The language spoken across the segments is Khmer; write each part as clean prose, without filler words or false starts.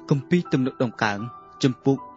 គម្ពីរទំនុកដំកើងជំពូក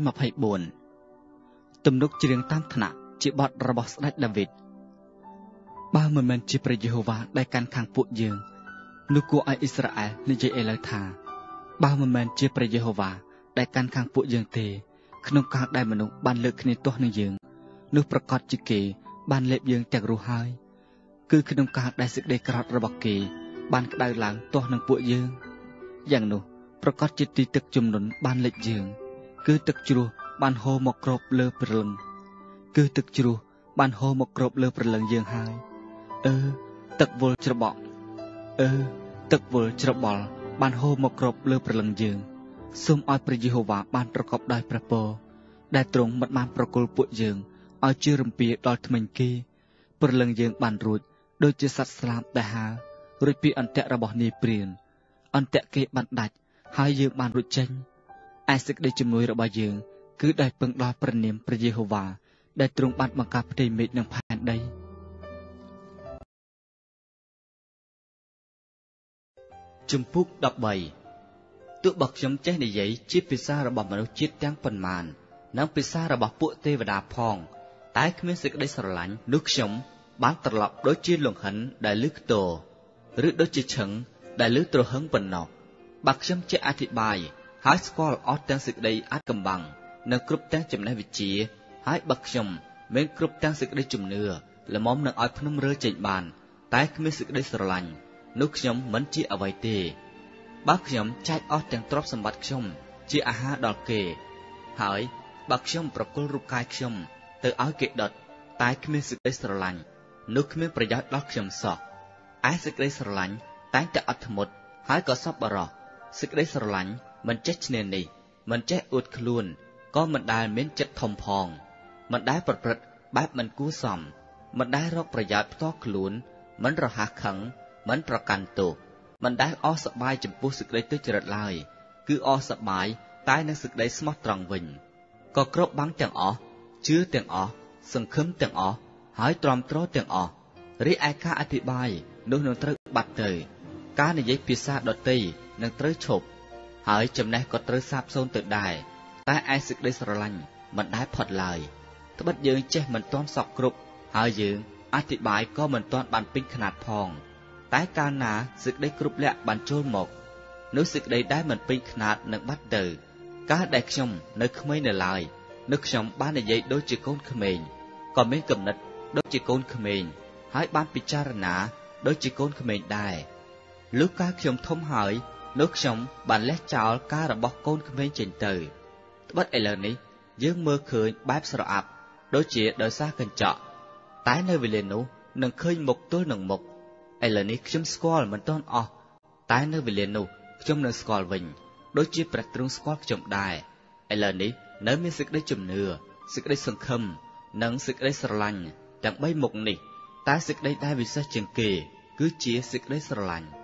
124ទំនុកច្រៀងតាមឋានៈជាបទរបស់ស្ដេចដាវីតបើមិនមែនជាព្រះយេហូវ៉ាដែលកាន់ខាងពួកយើងនោះគួរឲ្យអ៊ីស្រាអែលនិយាយឥឡូវថាបើមិនមែនជាព្រះយេហូវ៉ាដែលកាន់ខាងពួកយើងទេក្នុងកាលដែលមនុស្សបានលើកគ្នាទាស់នឹងយើងនោះប្រកាសជាគេបានលេបយើងទាំងរស់ហើយគឺក្នុងកាលដែលសេចក្តីក្រោធរបស់គេបានក្តៅឡើងទាស់នឹងពួកយើងយ៉ាងនោះប្រកាសជាទីទឹកជំនន់បានលិចយើងគឺទឹកជ្រោះបានហូរមកគ្របលើព្រលឹងគឺទឹកជ្រោះបានហូរមកគ្របលើព្រលឹងយើងហើយទឹកវល់ច្របល់ទឹកវល់ច្របល់បានហូរមកគ្របលើព្រលឹងយើងសូមឲ្យព្រះយេហូវ៉ាបានប្រកបដោយព្រះពរដែលទ្រង់មិនបានប្រគល់ពួកយើងឲ្យជារំពាដល់ថ្មិញគេព្រលឹងយើងបានរួចដូចជាសត្វស្លាបដែលហើររួចពីអន្ទាក់របស់នាយព្រានអន្ទាក់គេបានដាច់ហើយយើងបានរួចចេញឯសេចក្តីជំនួយរបស់យើងគឺដោយពឹងដល់ព្រះនាមព្រះយេហូវ៉ាដែលទ្រង់បានបង្កើតផ្ទៃមេឃនិងផែនដីជំពូក13ទោះបើខ្ញុំចេះនិយាយជាភាសារបស់មនុស្សជាតិទាំងប៉ុន្មាននិងភាសារបស់ពួកទេវតាផងតែគ្មានសេចក្តីស្រឡាញ់នោះខ្ញុំបានត្រឡប់ដូចជាលង្ហិនដែលលឺខ្ទរឬដូចជាឈឹងដែលលឺទ្រហឹងប៉ុណ្ណោះបើខ្ញុំចេះអធិប្បាយហើយស្គាល់អស់ទាំងសេចក្តីអាចកំបាំងនិងគ្រប់ទាំងចំណេះវិជ្ជាហើយបើខ្ញុំមានគ្រប់ទាំងសេចក្តីជំនឿល្មមនឹងឲ្យភ្នំរើចេញបានតែគ្មានសេចក្តីស្រឡាញ់នោះខ្ញុំមិនជាអ្វីទេបើខ្ញុំចែកអស់ទាំងទ្រព្យសម្បត្តិខ្ញុំជាអាហារដល់គេហើយបើខ្ញុំប្រគល់រូបកាយខ្ញុំទៅឲ្យគេដុតតែគ្មានសេចក្តីស្រឡាញ់នោះគ្មានប្រយោជន៍ដល់ខ្ញុំសោះឯសេចក្តីស្រឡាញ់តែងតែអត់ធ្មត់ហើយក៏សប្បុរសសេចក្តីស្រឡាញ់មិនចេះឈ្នានីសមិនចេះអួតខ្លួនក៏មិនដែលមានចិត្តធំផងមិនដែលប្រព្រឹត្តបែបមិនគួរសមមិនដែលរកប្រយោជន៍ផ្ទាល់ខ្លួនមិនរហ័សខឹងមិនប្រកាន់ទោសមិនដែលអស់សប្បាយចំពោះសេចក្តីទុច្ចរិតឡើយគឺអស់សប្បាយតែនឹងសេចក្តីស្មោះត្រង់វិញក៏គ្របបាំងទាំងអស់ជឿទាំងអស់សង្ឃឹមទាំងអស់ហើយទ្រាំទ្រទាំងអស់រីឯការអធិប្បាយនោះនឹងត្រូវបាត់ទៅការនិយាយភាសាដទៃនឹងត្រូវឈប់ហើយចំណេះក៏ត្រូវសាបសូន្យទៅដែរតែឯសេចក្តីស្រឡាញ់មិនដែលផុតឡើយត្បិតយើងចេះមិនទាន់សពគ្រប់ហើយយើងអធិប្បាយក៏មិនទាន់បានពេញខ្នាតផងតែកាលណាសេចក្តីគ្រប់លក្ខបានចូលមកនោះសេចក្តីដែលមិនពេញខ្នាតនឹងបាត់ទៅកាលដែលខ្ញុំនៅក្មេងនៅឡើយនោះខ្ញុំបាននិយាយដូចជាកូនក្មេងក៏មានគំនិតដូចជាកូនក្មេងហើយបានពិចារណាដូចជាកូនក្មេងដែរលុះកាលខ្ញុំធំហើយនោះខ្ញុំបានលះចោលការរបស់កូនក្មេងចេញទៅត្បិតឥឡូវនេះយើងមើលឃើញបែបស្រអាប់ដូចជាដោយសារកញ្ចក់តែនៅវេលានោះនឹងឃើញមុខទល់នឹងមុខឥឡូវនេះខ្ញុំស្គាល់មិនទាន់អស់តែនៅវេលានោះខ្ញុំនឹងស្គាល់វិញដូចជាព្រះទ្រង់ស្គាល់ខ្ញុំដែរឥឡូវនេះនៅមានសេចក្តីជំនឿសេចក្តីសង្ឃឹមនិងសេចក្តីស្រឡាញ់ទាំងបីមុខនេះតែសេចក្តីដែលវិសេសជាងគេគឺជាសេចក្តីស្រឡាញ់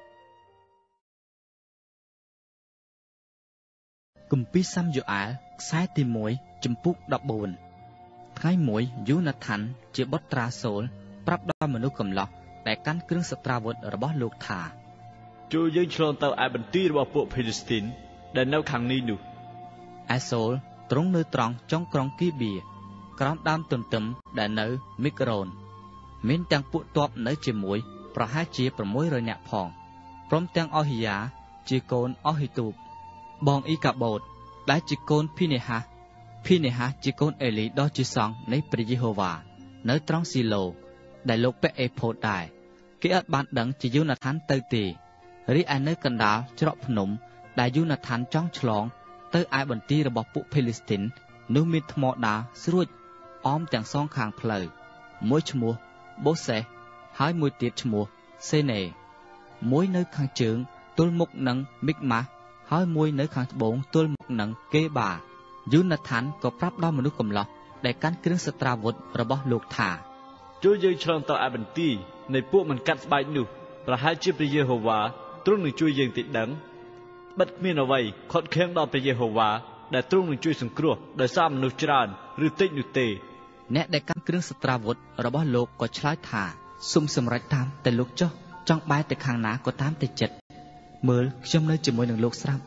គម្ពីរសាមយ៉ូអែលខ្សែទី1ជំពូក14ថ្ងៃមួយយូណាថានជាបុត្រាសូលប្រាប់ដល់មនុស្សកំឡោះដែលកាន់គ្រឿងសត្រាវុធរបស់លោកថាចូលយើងឆ្លងទៅឯបន្ទាយរបស់ពួកភីលីស្ទីនដែលនៅខាងនេះនោះឯសូលទ្រង់នៅត្រង់ចុងក្រុងគីបៀក្រោមដើមទន្ទឹមដែលនៅមីក្រូនមានទាំងពួកទ័ពនៅជាមួយប្រហែលជា600នាក់ផងព្រមទាំងអូហីយ៉ាជាកូនអូហីទូបបងអ៊ីកាបូតដែលជាកូនភីនេហាសជាកូនអេលីដ៏ជាសង្ឃនៃព្រះយេហូវ៉ានៅត្រង់ស៊ីឡូដែលលោកពាក់អេផូតដែរគេអត់បានដឹងជាយូណាថានទៅទេរីឯនៅកណ្ដាលច្រកភ្នំដែលយូណាថានចង់ឆ្លងទៅឯបន្ទាយរបស់ពួកភីលីស្ទីននោះមានថ្មដាស្រួចអមទាំងសងខាងផ្លូវមួយឈ្មោះបូសេសហើយមួយទៀតឈ្មោះសេនេមួយនៅខាងជើងទល់មុខនឹងមីកម៉ាស់ហើយមួយនៅខាងត្បូងទល់មុខនឹងគេបាយូណាថានក៏ប្រាប់ដល់មនុស្សកំឡោះដែលកាន់គ្រឿងសត្រាវុធរបស់លោកថាចូលយើងឆ្លងទៅឯបន្ទាយនៃពួកមិនកាត់ស្បែកនោះប្រហែលជាព្រះយេហូវ៉ាទ្រង់នឹងជួយយើងតិចដឹងបិទគ្មានអ្វីខត់ខាំងដល់ព្រះយេហូវ៉ាដែលទ្រង់នឹងជួយសង្គ្រោះដោយសារមនុស្សច្រើនឬតិចនោះទេអ្នកដែលកាន់គ្រឿងសត្រាវុធរបស់លោកក៏ឆ្លើយថាសូមសម្រេចតាមតែលោកចុះចង់បែរទៅខាងណាក៏តាមតែចិត្តមើលខ្ញុំនៅជាមួយនឹងលោកស្រាប់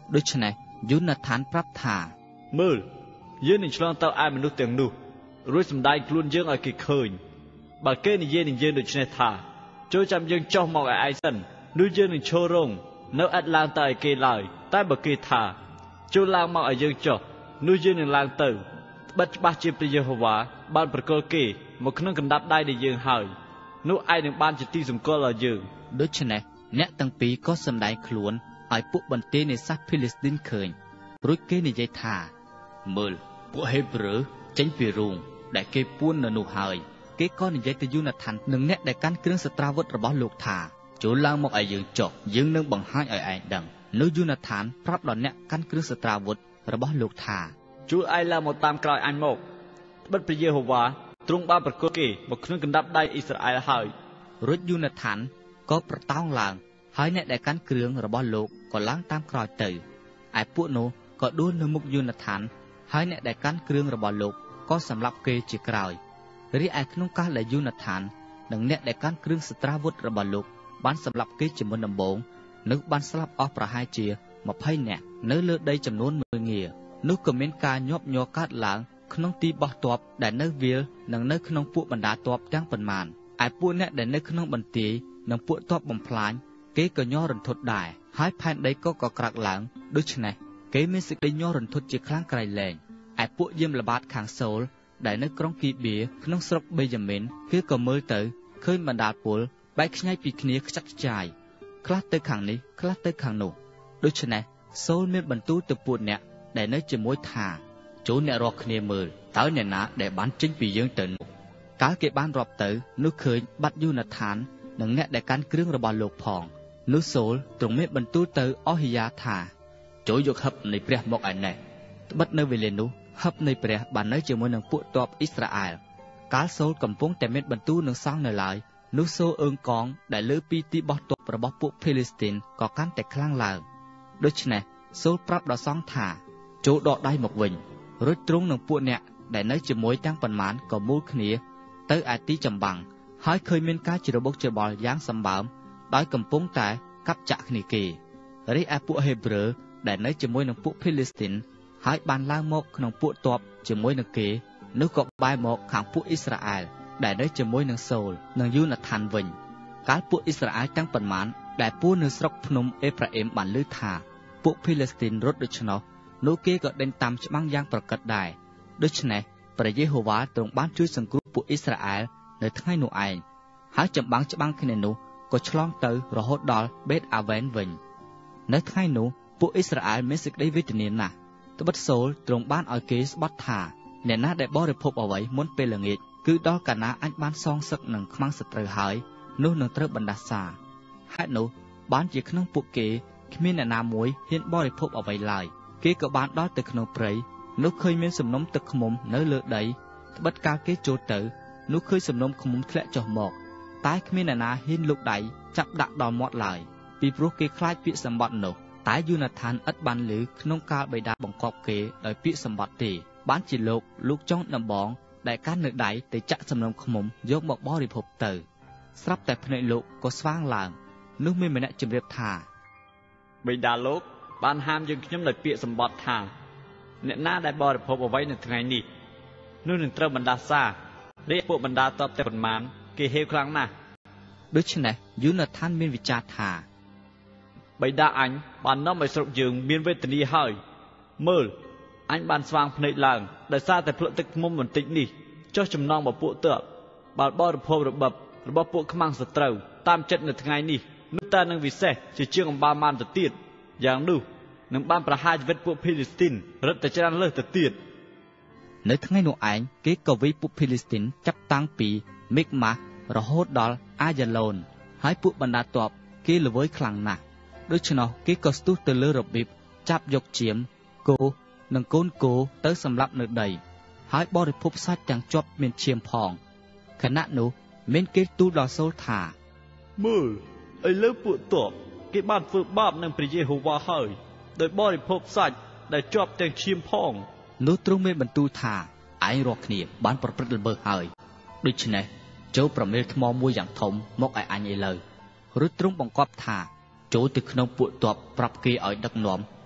ដូច្នេះយូណាថានប្រាប់ថាមើលយើងនឹងឆ្លងទៅឯមនុស្សទាំងនោះរួចសម្ដែងខ្លួនយើងឲ្យគេឃើញបើគេនិយាយនឹងយើងដូច្នេះថាចូលចាំយើងចុះមកឲ្យឯងសិននោះយើងនឹងឈររងនៅឥតឡើងទៅឲ្យគេឡើយតែបើគេថាចូលឡើងមកឲ្យយើងចុះនោះយើងនឹងឡើងទៅបិទច្បាស់ជាព្រះយេហូវ៉ាបានប្រគល់គេមកក្នុងកណ្ដាប់ដៃនៃយើងហើយនោះឯងនឹងបានជាទីសម្គាល់ឲ្យយើងដូច្នេះអ្នកទាំងពីរក៏សម្ដែងខ្លួនឲ្យពួកបន្ទាយនៃសាសភីលីស្ទីនឃើញរួចគេនិយាយថាមើលពួកហេប្រឺចេញពីរូងដែលគេពួននៅនោះហើយគេក៏និយាយទៅយូណាថាននិងអ្នកដែលកាន់គ្រឿងសត្រាវុធរបស់លោកថាចូលឡើងមកឲ្យយើងចុះយើងនឹងបង្ហាញឲ្យឯងដឹងនោះយូណាថានប្រាប់ដល់អ្នកកាន់គ្រឿងសត្រាវុធរបស់លោកថាជួយឯងឡើងមកតាមក្រោយអញមកត្បិតព្រះយេហូវ៉ាទ្រង់បានប្រគល់គេមកក្នុងកណ្ដាប់ដៃអ៊ីស្រាអែលហើយរួចយូណាថានក៏ប្រតោងឡើងហើយអ្នកដែលកាន់គ្រឿងរបស់លោកក៏ឡើងតាមក្រោយទៅឯពួកនោះក៏ដួលនៅមុខយូណាថានហើយអ្នកដែលកាន់គ្រឿងរបស់លោកក៏សម្លាប់គេជាក្រោយរីឯក្នុងកាលដែលយូណាថាននិងអ្នកដែលកាន់គ្រឿងសត្រាវុធរបស់លោកបានសម្លាប់គេជាមុនដំបូងនោះបានស្លាប់អស់ប្រហែលជា20នាក់នៅលើដីចំនួន1ងារនោះក៏មានការញាប់ញ័រកើតឡើងក្នុងទីបោះទ័ពដែលនៅវាលនិងនៅក្នុងពួកបណ្ដាទ័ពទាំងប៉ុន្មានឯពួកអ្នកដែលនៅក្នុងបន្ទាយនិងពួកទ័ពបំផ្លាញគេក៏ញ័ររន្ធត់ដែរហើយផែនដីក៏ក្រើកឡើងដូច្នេះគេមានសេចក្តីញ័ររន្ធត់ជាខ្លាំងក្រៃលែងឯពួកយាមល្បាតខាងសូលដែលនៅក្រុងគីបៀក្នុងស្រុកបេយ៉ាមីនគេក៏មើលទៅឃើញបណ្ដាលពលបែកខ្ញែកពីគ្នាខ្ចាត់ខ្ចាយខ្លះទៅខាងនេះខ្លះទៅខាងនោះដូច្នេះសូលមានបន្ទូលទៅពួកអ្នកដែលនៅជាមួយថាចូលអ្នករកគ្នាមើលតើអ្នកណាដែលបានចេញពីយើងទៅនោះកាលគេបានរាប់ទៅនោះឃើញបាត់យូណាថាននិងអ្នកដែលកាន់គ្រឿងរបស់លោកផងនោះសូលទ្រង់មានបន្ទូលទៅអូហីយ៉ាថាចូលយកហឹបនៃព្រះមកឯណេះត្បិតនៅវេលានោះហឹបនៃព្រះបាននៅជាមួយនឹងពួកទ័ពអ៊ីស្រាអែលកាលសូលកំពុងតែមានបន្ទូលនឹងសង់នៅឡើយនោះសូលអើងកងដែលលើពីទីបោះទ័ពរបស់ពួកភីលីស្ទីនក៏កាន់តែខ្លាំងឡើងដូច្នេះសូលប្រាប់ដល់សង្ឃថាចូលដកដៃមកវិញរួចទ្រង់នឹងពួកអ្នកដែលនៅជាមួយទាំងប៉ុន្មានក៏មូលគ្នាទៅឯទីចម្បាំងហើយឃើញមានការជ្របូកច្របល់យ៉ាងសម្បើមដោយកំពុងតែកាប់ចាក់គ្នាគេរីឯពួកហេប្រឺដែលនៅជាមួយនឹងពួកភីលីស្ទីនហើយបានឡើងមកក្នុងពួកទ័ពជាមួយនឹងគេនោះក៏បែរមកខាងពួកអ៊ីស្រាអែលដែលនៅជាមួយនឹងសូលនិងយូណាថានវិញកាលពួកអ៊ីស្រាអែលទាំងប៉ុន្មានដែលពួននៅស្រុកភ្នំអេប្រាអ៊ីមបានឮថាពួកភីលីស្ទីនរត់ដូច្នោះនោះគេក៏ដេញតាមច្បាំងយ៉ាងប្រកិតដែរដូច្នេះព្រះយេហូវ៉ាទ្រង់បានជួយសង្គ្រោះពួកអ៊ីស្រាអែលនៅថ្ងៃនោះឯងហើយចម្បាំងច្បាំងគ្នានោះក៏ឆ្លងទៅរហូតដល់បេតអាវ៉ែនវិញនៅថ្ងៃនោះពួកអ៊ីស្រាអែលមានសេចក្តីវេទនាណាស់ត្បិតសូលទ្រង់បានឲ្យគេស្បត់ថាអ្នកណាដែលបរិភោគអ្វីមុនពេលល្ងាចគឺដល់កាលណាអញបានសងសឹកនឹងខ្មាំងសត្រូវហើយនោះនឹងត្រូវបណ្ដាសាហេតុនោះបានជាក្នុងពួកគេគ្មានអ្នកណាមួយហ៊ានបរិភោគអ្វីឡើយគេក៏បានដល់ទៅក្នុងព្រៃនោះឃើញមានសំណុំទឹកឃ្មុំនៅលើដីត្បិតកាលគេចូលទៅនោះឃើញសំណុំឃ្មុំធ្លាក់ចុះមកតែគ្មានអ្នកណាហ៊ានលូកដៃចាប់ដាក់ដល់មាត់ឡើយពីព្រោះគេខ្លាចពាក្យសម្បត្តិនោះតែយូណាថានឥតបានឮក្នុងកាលបិតាបង្គាប់គេដោយពាក្យសម្បត្តិទេបានជាលោកចុងដំបងដែលកាន់នៅដៃទៅចាក់សំណុំឃ្មុំយកមកបរិភោគទៅស្រាប់តែភ្នែកលោកក៏ស្វាងឡើងនោះមានម្នាក់ជម្រាបថាបិតាលោកបានហាមយើងខ្ញុំដោយពាក្យសម្បត្តិថាអ្នកណាដែលបរិភោគអ្វីនៅថ្ងៃនេះនោះនឹងត្រូវបណ្ដាសារាជពួកបណ្ដាតបតែប៉ុន្មានគេហេវខ្លាំងណាស់ដូច្នេះយូណាថានមានវិចារថាបិតាអញបាននាំឲ្យស្រុកយើងមានវេទនាហើយមើលអញបានស្វាងភ្នែកឡើងដោយសារតែភ្លក់ទឹកឃ្មុំបន្តិចនេះចុះចំណងរបស់ពួកទ័ពបើបរិភោគរបស់ពួកខ្មាំងសត្រូវតាមចិត្តនៅថ្ងៃនេះនោះតើនឹងវិសេសជាជាងអំបាលបានទៅទៀតយ៉ាងនោះនឹងបានប្រហារជីវិតពួកភីលីស្ទីនរឹតតែច្រើនលើសទៅទៀតនៅថ្ងៃនោះឯងគេក៏វាយពួកភីលីស្ទីនចាប់តាំងពីមីកម៉ាស់រហូតដល់អាយ៉ាឡូនហើយពួកបណ្ដាទ័ពគេល្វើយខ្លាំងណាស់ដូច្នោះគេក៏ស្ទុះទៅលើរបៀបចាប់យកជាមគោនិងកូនគោទៅសម្លាប់នៅដីហើយបរិភោគសាច់ទាំងជាប់មានឈាមផងខណៈនោះមានគេទូលដល់សូលថាមើលឥឡូវពួកទ័ពគេបានធ្វើបាបនឹងព្រះយេហូវ៉ាហើយដោយបរិភោគសាច់ដែលជាប់ទាំងឈាមផងនោះទ្រង់មានបន្ទូលថាឯងរាល់គ្នាបានប្រព្រឹត្តល្មើសហើយដូច្នេះចូលប្រមេលថ្មមួយយ៉ាងធំមកឲ្យអញឥឡូវរួចទ្រង់បង្គាប់ថាចូលទៅក្នុងពួកទ័ពប្រាប់គេឲ្យដឹកនាំ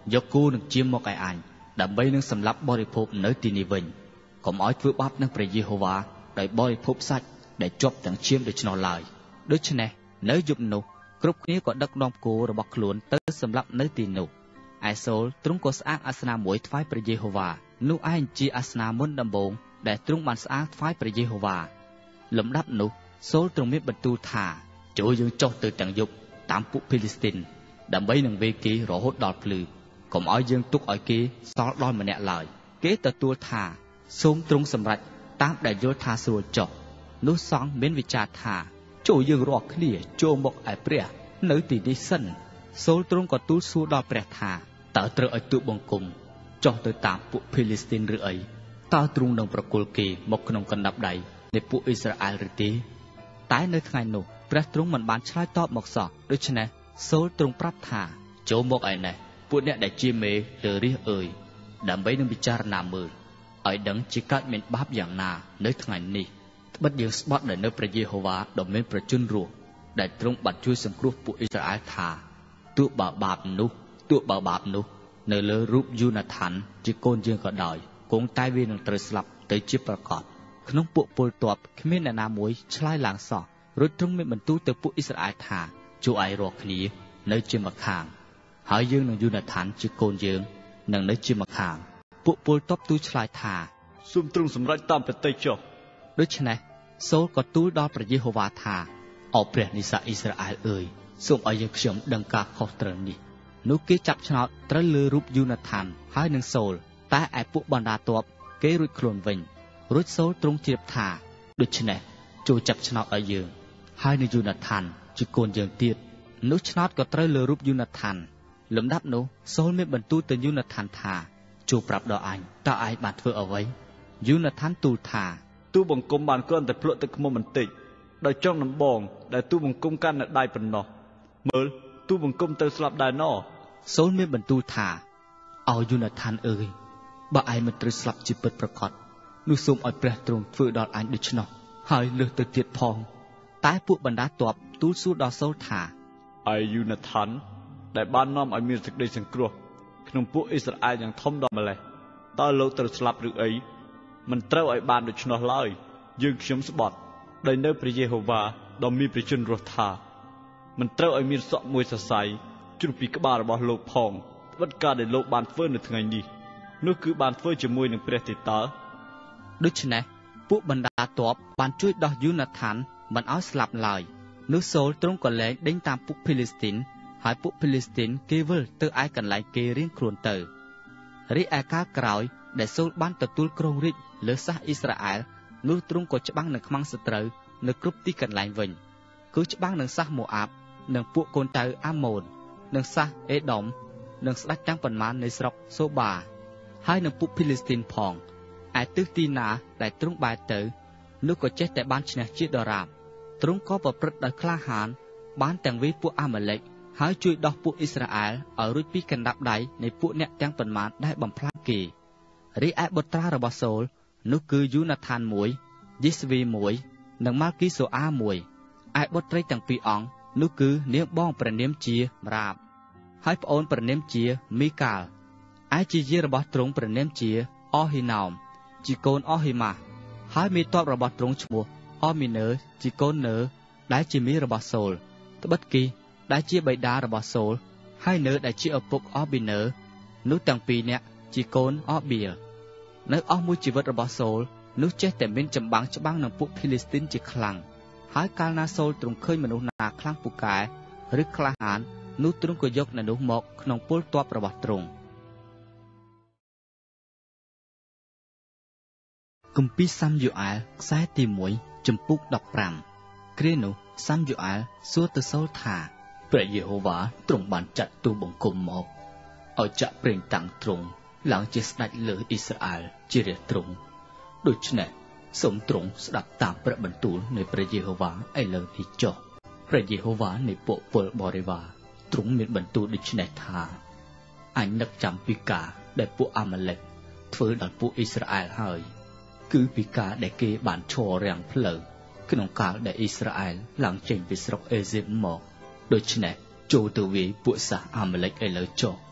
យកគូនឹងជាមកឲ្យអញដើម្បីនឹងសម្លាប់បរិភោគនៅទីនេះវិញកុំឲ្យធ្វើបាបនឹងព្រះយេហូវ៉ាដោយបរិភោគសាច់ដែលជាប់ទាំងឈាមដូច្នោះឡើយដូច្នេះនៅយប់នោះគ្រប់គ្នាក៏ដឹកនាំគោរបស់ខ្លួនទៅសម្លាប់នៅទីនោះឯសូលទ្រង់ក៏ស្អាងអាសនៈមួយថ្វាយព្រះយេហូវ៉ានោះឯងជាអាសនៈមុនដំបូងដែលទ្រង់បានស្អាងថ្វាយព្រះយេហូវ៉ាលំដាប់នោះសូលទ្រង់មានបន្ទូលថាចូលយើងចុះទៅទាំងយប់តាមពួកភីលីស្ទីនដើម្បីនឹងវេគេរហូតដល់ភ្លឺកុំឲ្យយើងទុកឲ្យគេសល់ដល់ម្នាក់ឡើយគេទទួលថាសូមទ្រង់សម្រេចតាមដែលយល់ថាស្រួលចុះនោះសង្ឃមានវិចារថាចូលយើងរាល់គ្នាចូលមកឯព្រះនៅទីនេះសិនសូលទ្រង់ក៏ទូលសួរដល់ព្រះថាតើត្រូវឲ្យទូបង្គំចុះទៅតាមពួកភីលីស្ទីនឬអីតើទ្រង់នឹងប្រគល់គេមកក្នុងកណ្ដាប់ដៃនៃពួកអ៊ីស្រាអែលឬទេតែនៅថ្ងៃនោះព្រះទ្រង់មិនបានឆ្លើយតបមកសោះដូច្នេះសូលទ្រង់ប្រាប់ថាចូលមកឯនេះពួកអ្នកដែលជាមេលើរាជអើយដើម្បីនឹងពិចារណាមើលឲ្យដឹងជាកើតមានបាបយ៉ាងណានៅថ្ងៃនេះត្បិតយើងស្បត់ដែលនៅព្រះយេហូវ៉ាដ៏មានប្រជញ្ញរស់ដែលទ្រង់បានជួយសង្គ្រោះពួកអ៊ីស្រាអែលថាទោះបើបាបនោះនៅលើរូបយូណាថានជាកូនយើងក៏ដោយគង់តែវានឹងត្រូវស្លាប់ទៅជាប្រកបក្នុងពួកពលទ័ពគ្មានអ្នកណាមួយឆ្លើយឡើងសោះរួចទ្រង់មានបន្ទូលទៅពួកអ៊ីស្រាអែលថាចូលឯរាល់គ្នានៅជាម្ខាងហើយយើងនឹងយូណាថានជាកូនយើងនឹងនៅជាម្ខាងពួកពលទ័ពទូលឆ្លើយថាសូមទ្រង់សម្រេចតាមប្រតិចុះដូច្នេះសូលក៏ទូលដល់ព្រះយេហូវ៉ាថាអោព្រះនិសាអ៊ីស្រាអែលអើយសូមឲ្យយើងខ្ញុំដឹងការខុសត្រូវនេះនោះគេចាប់ឆ្នោតត្រូវលើរូបយូណាថានហើយនឹងសូលតែឯពួកបណ្ដាទ័ពគេរួចខ្លួនវិញរួចសូលទ្រង់ជ្រាបថាដូច្នេះចូលចាប់ឆ្នោតឲ្យយើងហើយនឹងយូណាថានជាកូនយើងទៀតនោះឆ្នោតក៏ត្រូវលើរូបយូណាថានលំដាប់នោះសូលមានបន្ទូលទៅយូណាថានថាចូលប្រាប់ដល់អញតើឯងបានធ្វើអ្វីយូណាថានទូលថាទូបង្គំបានគ្រាន់តែភ្លក់ទឹកឃ្មុំបន្តិចដោយចង់ដំបងដែលទូបង្គំកាន់នៅដៃប៉ុណ្ណោះមើលទូបង្គំទៅស្លាប់ដែរណសូលមានបន្ទូលថាឲ្យយូណាថានអើយបើឯងមិនត្រូវស្លាប់ជាពិតប្រាកដនោះសូមឲ្យព្រះទ្រង់ធ្វើដល់អញដូច្នោះហើយលើសទៅទៀតផងតែពួកបណ្ដាទ័ពទូលសួរដល់សូលថាឯយូណាថានដែលបាននាំឲ្យមានសេចក្តីសង្គ្រោះក្នុងពួកអ៊ីស្រាអែលយ៉ាងធំដល់ម្លេះតើលោកត្រូវស្លាប់ឬអីមិនត្រូវឲ្យបានដូច្នោះឡើយយើងខ្ញុំស្បត់ដោយនៅព្រះយេហូវ៉ាដ៏មានព្រះជន្មរស់ថាមិនត្រូវឲ្យមានសក់មួយសរសៃជ្រុះពីក្បាលរបស់លោកផងត្បិតការដែលលោកបានធ្វើនៅថ្ងៃនេះនោះគឺបានធ្វើជាមួយនឹងព្រះទេតើដូច្នេះពួកបណ្ដាទ័ពបានជួយដោះយូណាថានមិនឲ្យស្លាប់ឡើយនោះសូលទ្រង់ក៏លែងដេញតាមពួកភីលីស្ទីនហើយពួកភីលីស្ទីនគេវិលទៅឯកន្លែងគេរៀងខ្លួនទៅរីឯកាលក្រោយដែលសូលបានទទួលគ្រងរាជ្យលើសាសអ៊ីស្រាអែលនោះទ្រង់ក៏ច្បាំងនឹងខ្មាំងសត្រូវនៅគ្រប់ទីកន្លែងវិញគឺច្បាំងនឹងសាសម៉ូអាបនិងពួកកូនចៅអាម៉ូននិងសាសអេដុំនិងស្ដេចទាំងប៉ុន្មាននៃស្រុកសូបាហើយនឹងពួកភីលីស្ទីនផងឯទិសទីណាដែលទ្រង់បែរទៅនោះក៏ចេះតែបានឈ្នះជាដរាបទ្រង់ក៏ប្រព្រឹត្តដោយក្លាហានបានទាំងវាយពួកអាម៉ាឡេកហើយជួយដោះពួកអ៊ីស្រាអែលឲ្យរួចពីកណ្ដាប់ដៃនៃពួកអ្នកទាំងប៉ុន្មានដែលបំផ្លាញគេរីឯបុត្រារបស់សូលនោះគឺយូណាថានមួយយេស្វីមួយនិងម៉ាល់គីសូអាមួយឯបុត្រីទាំងពីរអង្គនោះគឺនាងបងព្រះនាមជាម្រាបហើយប្អូនព្រះនាមជាមីកាល់ឯជាយាយរបស់ទ្រង់ព្រះនាមជាអហ៊ីណោមជាកូនអហ៊ីម៉ាស់ហើយមេទ័ពរបស់ទ្រង់ឈ្មោះអមីនើជាកូននើដែលជាមីរបស់សូលត្បិតគីដែលជាបិតារបស់សូលហើយនើដែលជាឪពុកអប៊ីនើនោះទាំងពីរនាក់ជាកូនអប៊ីលនៅអស់មួយជីវិតរបស់សូលនោះចេះតែមានចម្បាំងច្បាំងនឹងពួកភីលីស្ទីនជាខ្លាំងហើយកាលណាសូលទ្រង់ឃើញមនុស្សណាខ្លាំងពូកែឬក្លាហាននោះទ្រង់ក៏យកអ្នកនោះមកក្នុងពលទ័ពរបស់ទ្រង់គម្ពីរសាមយូអែលខ្សែទី1ចំពុក15គ្រានោះសាមយូអែលសួរទៅសូលថាព្រះយេហូវ៉ាទ្រង់បានចាត់ទូបង្គំមកឲ្យចាក់ប្រេងតាំងទ្រង់ឡើងជាស្ដេចលើអ៊ីស្រាអែលជារាជទ្រង់ដូច្នេះសូមទ្រង់ស្ដាប់តាមព្រះបន្ទូលនៃព្រះយេហូវ៉ាឥឡូវនេះចុះព្រះយេហូវ៉ានៃពួកពលបរិវារទ្រង់មានបន្ទូលដូច្នេះថាអញនឹកចាំពីការដែលពួកអាម៉ាឡេកធ្វើដល់ពួកអ៊ីស្រាអែលហើយគឺពីការដែលគេបានឈររាំងផ្លូវក្នុងកាលដែលអ៊ីស្រាអែលឡើងចេញពីស្រុកអេស៊ីបមកដូច្នេះចូលទៅវាយពួកសាសអាម៉ាឡេកឥឡូវចុះ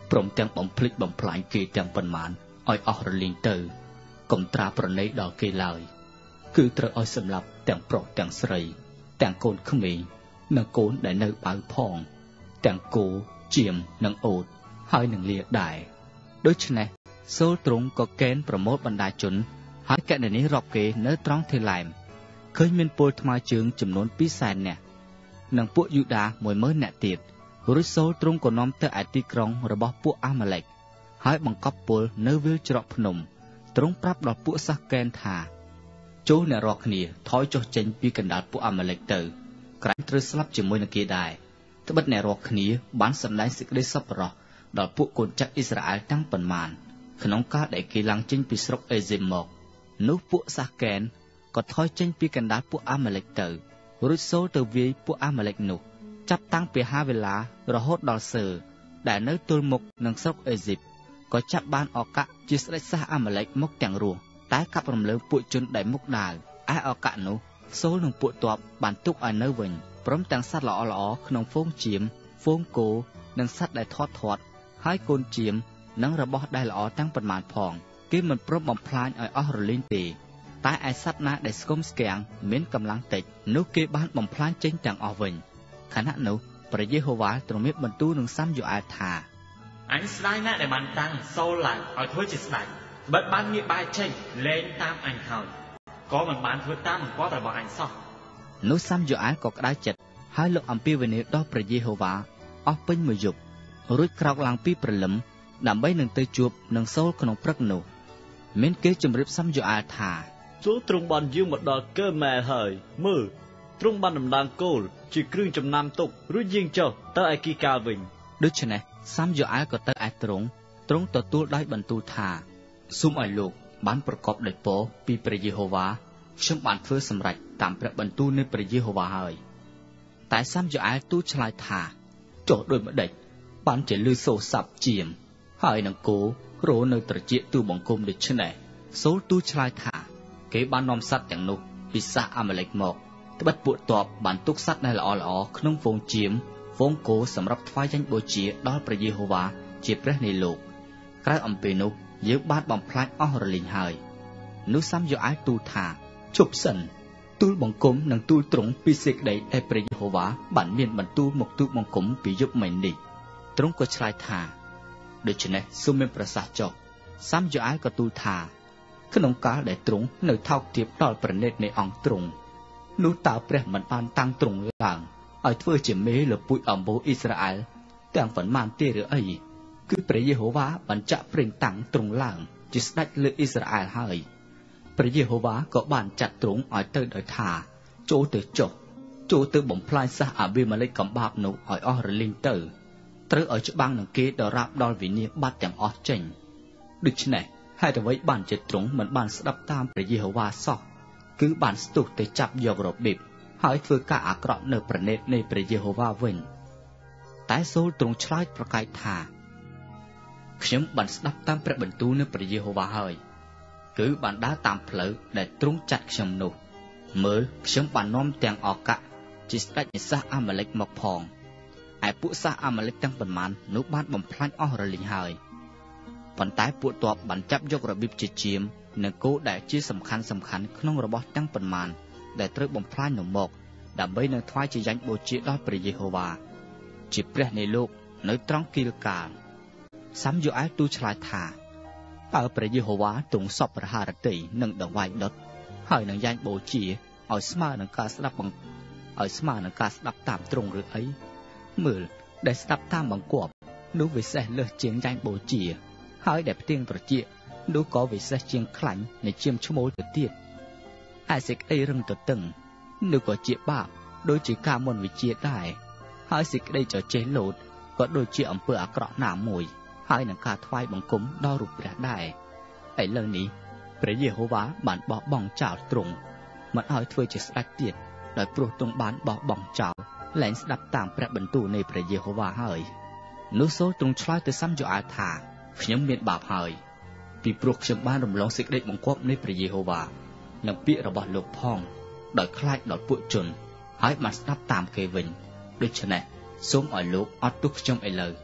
ព្រមទាំងបំភ្លេចបំផ្លាញគេទាំងប៉ុន្មានឲ្យអស់រលីងទៅកុំត្រាប្រណីដល់គេឡើយគឺត្រូវឲ្យសម្លាប់ទាំងប្រុសទាំងស្រីទាំងកូនក្មេងនិងកូនដែលនៅបៅផងទាំងគោជាមនិងអូតហើយនឹងលាដែរដូច្នេះសូលទ្រង់ក៏កេណ្ឌប្រមូលបណ្ដាជនហើយកណនីរាប់គេនៅត្រង់ធីឡែមឃើញមានពលថ្មើរជើងចំនួន200,000 នាក់និងពួកយូដា100,000 នាក់ទៀតរួចសូលទ្រង់ក៏នាំទៅឯទីក្រុងរបស់ពួកអាម៉ាឡេកហើយបង្កប់ពលនៅវាលច្រកភ្នំទ្រង់ប្រាប់ដល់ពួកសាសកេនថាចូលអ្នករាល់គ្នាថយចុះចេញពីកណ្ដាលពួកអាម៉ាឡេកទៅក្រែងត្រូវស្លាប់ជាមួយនឹងគេដែរត្បិតអ្នករាល់គ្នាបានសម្ដែងសេចក្តីសប្បុរសដល់ពួកកូនចៅអ៊ីស្រាអែលទាំងប៉ុន្មានក្នុងកាលដែលគេឡើងចេញពីស្រុកអេស៊ីមមកនោះពួកសាសកេនក៏ថយចេញពីកណ្ដាលពួកអាម៉ាឡេកទៅរួចសូលទៅវាយពួកអាម៉ាឡេកនោះចាប់តាំងពីហាវេឡារហូតដល់សើដែលនៅទល់មុខនឹងស្រុកអេស៊ីបក៏ចាប់បានអកៈជាស្ដេចសាសអាម៉ាឡេកមកទាំងរស់តែកាប់រំលើងពួកជនដែលមុខដាវឯអកៈនោះសូលនឹងពួកទ័ពបានទុកឲ្យនៅវិញព្រមទាំងសត្វល្អៗក្នុងហ្វូងជៀមហ្វូងគោនិងសត្វដែលធាត់ហើយកូនជៀមនិងរបស់ដែលល្អទាំងប៉ុន្មានផងគេមិនព្រមបំផ្លាញឲ្យអស់រលីងទេតែឯសត្វណាដែលស្គមស្គាំងមានកម្លាំងតិចនោះគេបានបំផ្លាញចេញទាំងអស់វិញខណៈនោះព្រះយេហូវ៉ាទ្រង់មានបន្ទូលនឹងសាមយូអែលថាអញស្ដាយណាស់ដែលបានតាំងសូលឡើងឲ្យធ្វើជាស្ដេចបិទបានងាកបែរចេញលែងតាមអញហើយក៏មិនបានធ្វើតាមបង្គាប់របស់អញសោះនោះសាមយូអែលក៏ក្តៅចិត្តហើយលោកអំពាវនាវដល់ព្រះយេហូវ៉ាអស់ពេញមួយយប់រួចក្រោកឡើងពីព្រលឹមដើម្បីនឹងទៅជួបនឹងសូលក្នុងព្រឹកនោះមានគេជម្រាបសាមយូអែលថាសូលទ្រង់បានយាងមកដល់កើម៉ែលហើយមើលទ្រង់បានដំឡើងគោលជាគ្រឿងចំណាំទុករួចយាងចុះទៅឯគីកាលវិញដូច្នេះសាមយូអែលក៏ទៅឯទ្រង់ទទួលដោយបន្ទូលថាសូមឲ្យលោកបានប្រកបដោយពរពីព្រះយេហូវ៉ាខ្ញុំបានធ្វើសម្រេចតាមព្រះបន្ទូលនៃព្រះយេហូវ៉ាហើយតែសាមយូអែលទូលឆ្លើយថាចុះដូចម្ដេចបានជាលឺសូរស័ព្ទជាមហើយនឹងគោរោនៅត្រចៀកទូបង្គំដូច្នេះសូលទូលឆ្លើយថាគេបាននាំសត្វទាំងនោះពីសាសអាម៉ាឡេកមកត្បិតពួកទ័ពបានទុកសត្វដែលល្អៗក្នុងហ្វូងជៀមហ្វូងគោសម្រាប់ថ្វាយចេញបូជាដល់ព្រះយេហូវ៉ាជាព្រះនៃលោកក្រៅអំពីនោះយើងបានបំផ្លាញអស់រលីងហើយនោះសាមយូអែលទូលថាជប់សិនទូលបង្គំនិងទូលទ្រង់ពីសេចក្តីដែលព្រះយេហូវ៉ាបានមានបន្ទូលមកទូលបង្គំពីយប់មិញនេះទ្រង់ក៏ឆ្លើយថាដូច្នេះសូមមានប្រសាសន៍ចុះសាមយូអែលក៏ទូលថាក្នុងកាលដែលទ្រង់នៅថោកទាបដល់ព្រះនេតនៃអង្គទ្រង់នោះតើព្រះមិនបានតាំងទ្រង់ឡើងឲ្យធ្វើជាមេលើពូជអម្បូរអ៊ីស្រាអែលទាំងប៉ុន្មានទេឬអីគឺព្រះយេហូវ៉ាបានចាក់ប្រេងតាំងទ្រង់ឡើងជាស្ដេចលើអ៊ីស្រាអែលហើយព្រះយេហូវ៉ាក៏បានចាត់ទ្រង់ឲ្យទៅដោយថាចូលទៅបំផ្លាញសាសអាប៊ីម៉ាឡេកកំបាបនោះឲ្យអស់រលីងទៅត្រូវឲ្យច្បាំងនឹងគេដរាបដល់វិនាសបាត់ទាំងអស់ចេញដូច្នេះហេតុអ្វីបានជាទ្រង់មិនបានស្ដាប់តាមព្រះយេហូវ៉ាសោះគឺបានស្ទុះទៅចាប់យករបៀបហើយធ្វើការអាក្រក់នៅព្រះនេតនៃព្រះយេហូវ៉ាវិញតែសូលទ្រង់ឆ្លើយប្រកែកថាខ្ញុំបានស្ដាប់តាមព្រះបន្ទូលនៃព្រះយេហូវ៉ាហើយគឺបានដើរតាមផ្លូវដែលទ្រង់ចាត់ខ្ញុំនោះមើលខ្ញុំបាននាំទាំងអកៈជាស្ដេចនៃសាសអាម៉ាឡេកមកផងឯពួកសាសអាម៉ាឡេកទាំងប៉ុន្មាននោះបានបំផ្លាញអស់រលីងហើយប៉ុន្តែពួកទ័ពបានចាប់យករបៀបជាជាមនិងគោដែលជាសំខាន់ក្នុងរបស់ទាំងប៉ុន្មានដែលត្រូវបំផ្លាញនោះមកដើម្បីនឹងថ្វាយជាយ៉ាញ់បូជាដល់ព្រះយេហូវ៉ាជាព្រះនៃលោកនៅត្រង់គីលកាលសាមយូអែលទូលឆ្លើយថាតើព្រះយេហូវ៉ាទ្រង់សពប្រហារតីនឹងដង្វាយដុតហើយនឹងយ៉ាញ់បូជាឲ្យស្មើនឹងការស្ដាប់តាមទ្រង់ឬអីមើលដែលស្ដាប់តាមបង្គាប់នោះវិសេសលើសជាងយ៉ាញ់បូជាហើយដែលផ្ទៀងត្រចៀកនោះក៏វិសេសជាងខ្លាញ់នៃជាមឈ្មោលទៅទៀតឯសេចក្តីរឹងទទឹងនោះក៏ជាបាបដូចជាការមន្តវិជាដែរហើយសេចក្តីចចេះលោតក៏ដូចជាអំពើអាក្រក់ណាមួយហើយនឹងការថ្វាយបង្គំដល់រូបព្រះដែរឥឡូវនេះព្រះយេហូវ៉ាបានបោះបង់ចោលទ្រង់មិនឲ្យធ្វើជាស្ដេចទៀតដោយព្រោះទ្រង់បានបោះបង់ចោលលែងស្ដាប់តាមព្រះបន្ទូលនៃព្រះយេហូវ៉ាហើយនោះសូលទ្រង់ឆ្លើយទៅសាមយូអែលថាខ្ញុំមានបាបហើយពីព្រោះខ្ញុំបានរំលងសេចក្តីបង្គាប់នៃព្រះយេហូវ៉ានិងពាក្យរបស់លោកផងដោយខ្លាចដល់ពួកជនហើយបានស្ដាប់តាមគេវិញដូច្នេះសូមឲ្យលោកអត់ទោសខ្ញុំឥឡូវ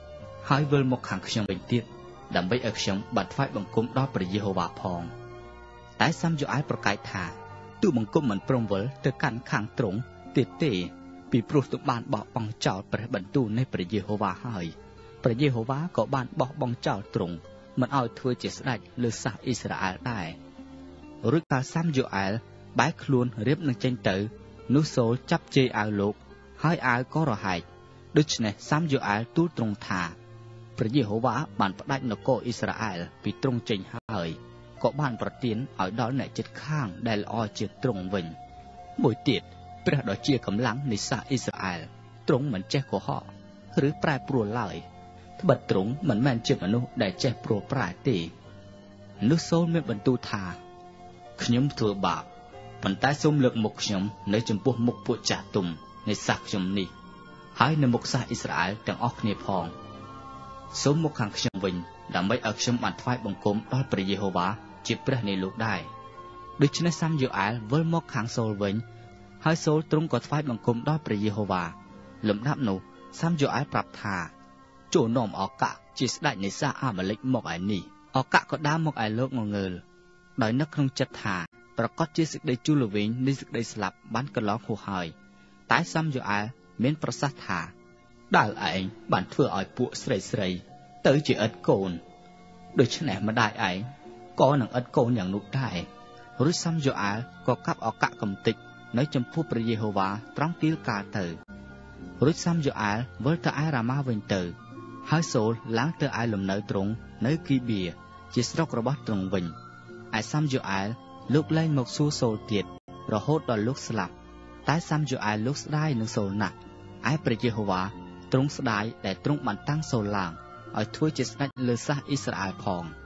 ហើយវិលមកខាងខ្ញុំវិញទៀតដើម្បីឲ្យខ្ញុំបានថ្វាយបង្គំដល់ព្រះយេហូវ៉ាផងតែសាមយូអែលប្រកែកថាទូបង្គំមិនព្រមវិលទៅកាន់ខាងទ្រង់ទៀតទេពីព្រោះទូបានបោះបង់ចោលព្រះបន្ទូលនៃព្រះយេហូវ៉ាហើយព្រះយេហូវ៉ាក៏បានបោះបង់ចោលទ្រង់មិនឲ្យធ្វើជាស្ដេចលើសាសអ៊ីស្រាអែលដែររួចកាលសាមយូអែលបែរខ្លួនរៀបនឹងចេញទៅនោះសូលចាប់ជេរអាវលោកហើយអាវក៏រហែកដូច្នេះសាមយូអែលទូលទ្រង់ថាព្រះយេហូវ៉ាបានផ្ដាច់នគរអ៊ីស្រាអែលពីទ្រង់ចេញហើយក៏បានប្រទានឲ្យដល់អ្នកជិតខាងដែលល្អជាទ្រង់វិញមួយទៀតព្រះដ៏ជាកម្លាំងនៃសាសអ៊ីស្រាអែលទ្រង់មិនចេះកុហកឬប្រែប្រួលឡើយត្បិតទ្រង់មិនមែនជាមនុស្សដែលចេះព្រួលប្រែទេនោះសូលមានបន្ទូលថាខ្ញុំធ្វើបាបប៉ុន្តែសូមលើកមុខខ្ញុំនៅចំពោះមុខពួកចាស់ទុំនៃសាសខ្ញុំនេះហើយនៅមុខសាសអ៊ីស្រាអែលទាំងអស់គ្នាផងសូមមកខាងខ្ញុំវិញដើម្បីឲ្យខ្ញុំបានថ្វាយបង្គំដល់ព្រះយេហូវ៉ាជាព្រះនៃលោកដែរដូច្នេះសាមយូអែលវិលមកខាងសូលវិញហើយសូលទ្រង់ក៏ថ្វាយបង្គំដល់ព្រះយេហូវ៉ាលំដាប់នោះសាមយូអែលប្រាប់ថាចូលនាំអកៈជាស្ដេចនៃសាសអាម៉ាលិកមកឯនេះអកៈក៏ដើរមកឯលោកងងើលដោយនឹកក្នុងចិត្តថាប្រកាសជាសេចក្តីជួលល្វីងនៃសេចក្តីស្លាប់បានកន្លងហួសហើយតែសាមយូអែលមានប្រសាសន៍ថាដើរឯងបានធ្វើឲ្យពួកស្រីទៅជាឥតកូនដូច្នេះម្ដាយឯងក៏នឹងឥតកូនយ៉ាងនោះដែររួចសាមយូអែលក៏កាប់អកៈកំតិចនៅចំពោះព្រះយេហូវ៉ាត្រង់ទីលកាលទៅរួចសាមយូអែលវិលទៅឯរ៉ាម៉ាវិញទៅហើយសូលឡើងទៅឯលំនៅទ្រង់នៅគីបៀជាស្រុករបស់ទ្រង់វិញឯសាមយូអែលលោកលែងមកសួរសូលទៀតរហូតដល់លោកស្លាប់តែសាមយូអែលលោកស្ដាយនឹងសូលណាស់ឯព្រះយេហូវ៉ាទ្រង់ស្ដាយដែលទ្រង់បានតាំងសូលឡើងឲ្យធ្វើជាស្ដេចលើសាសអ៊ីស្រាអែលផង